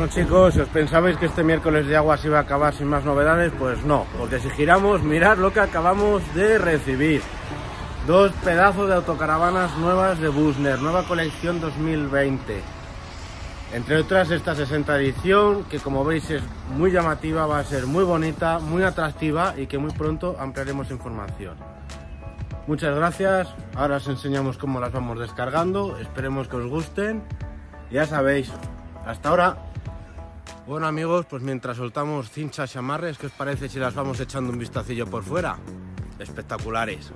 Bueno chicos, si os pensabais que este miércoles de agua se iba a acabar sin más novedades, pues no, porque si giramos, mirad lo que acabamos de recibir. Dos pedazos de autocaravanas nuevas de Bussner, nueva colección 2020. Entre otras esta 60 edición, que como veis es muy llamativa, va a ser muy bonita, muy atractiva y que muy pronto ampliaremos información. Muchas gracias, ahora os enseñamos cómo las vamos descargando, esperemos que os gusten. Ya sabéis, hasta ahora. Bueno amigos, pues mientras soltamos cinchas y amarres, ¿qué os parece si las vamos echando un vistacillo por fuera? Espectaculares.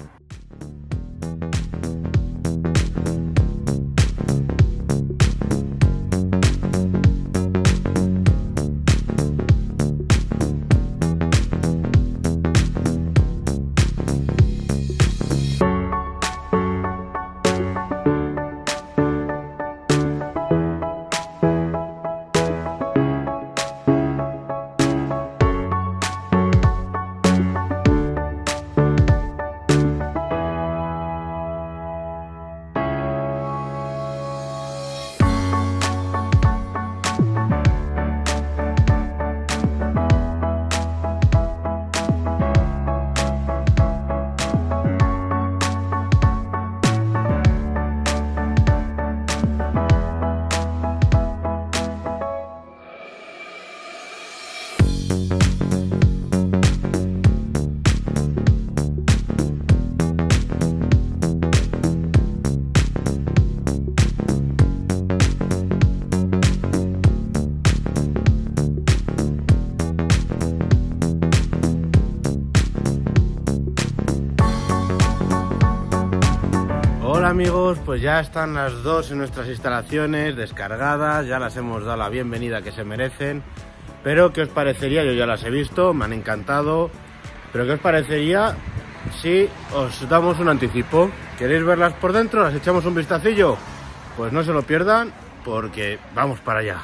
Hola amigos, pues ya están las dos en nuestras instalaciones descargadas, ya las hemos dado la bienvenida que se merecen. Pero ¿qué os parecería? Yo ya las he visto, me han encantado, pero ¿qué os parecería si os damos un anticipo? ¿Queréis verlas por dentro? ¿Las echamos un vistacillo? Pues no se lo pierdan porque vamos para allá.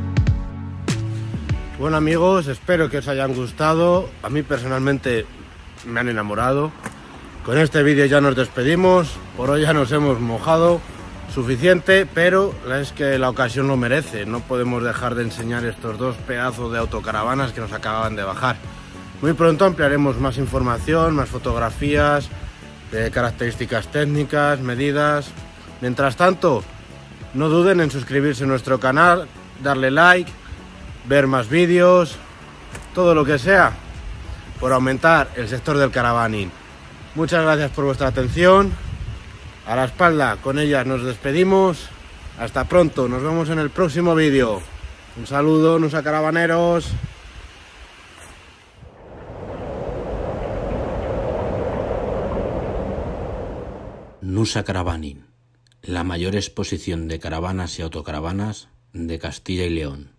Bueno amigos, espero que os hayan gustado. A mí personalmente me han enamorado. Con este vídeo ya nos despedimos, por hoy ya nos hemos mojado suficiente, pero es que la ocasión lo merece. No podemos dejar de enseñar estos dos pedazos de autocaravanas que nos acababan de bajar. Muy pronto ampliaremos más información, más fotografías, características técnicas, medidas. Mientras tanto, no duden en suscribirse a nuestro canal, darle like, ver más vídeos, todo lo que sea por aumentar el sector del caravaning. Muchas gracias por vuestra atención. A la espalda, con ellas nos despedimos. Hasta pronto, nos vemos en el próximo vídeo. Un saludo, Nusa Caravaneros. Nusa Caravaning, la mayor exposición de caravanas y autocaravanas de Castilla y León.